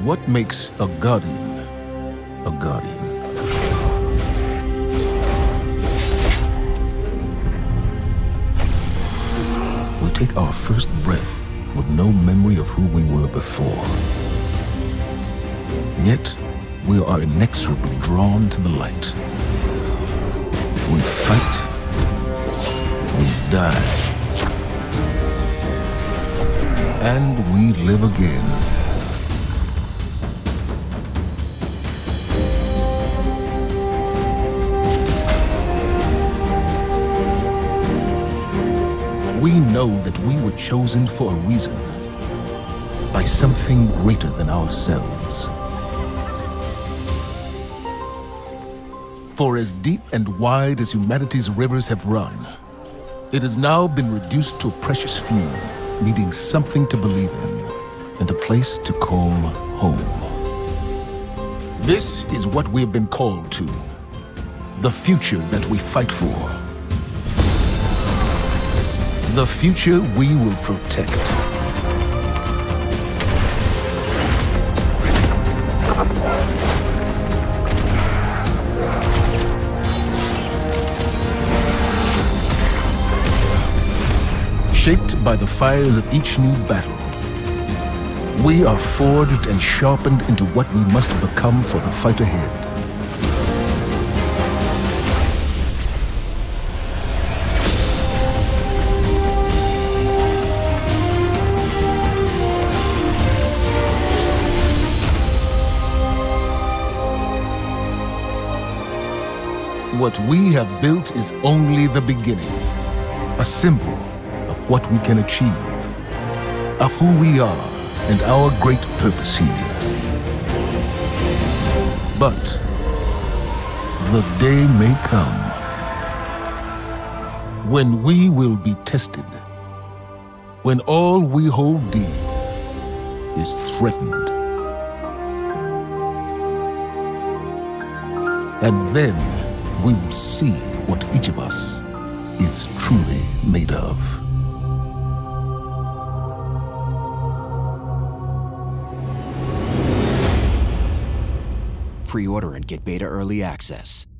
What makes a guardian a guardian? We take our first breath with no memory of who we were before. Yet, we are inexorably drawn to the light. We fight, we die, and we live again. We know that we were chosen for a reason, by something greater than ourselves. For as deep and wide as humanity's rivers have run, it has now been reduced to a precious few, needing something to believe in and a place to call home. This is what we have been called to, the future that we fight for. The future we will protect. Shaped by the fires of each new battle, we are forged and sharpened into what we must become for the fight ahead. What we have built is only the beginning, a symbol of what we can achieve, of who we are and our great purpose here. But the day may come when we will be tested, when all we hold dear is threatened. And then we will see what each of us is truly made of. Pre-order and get beta early access.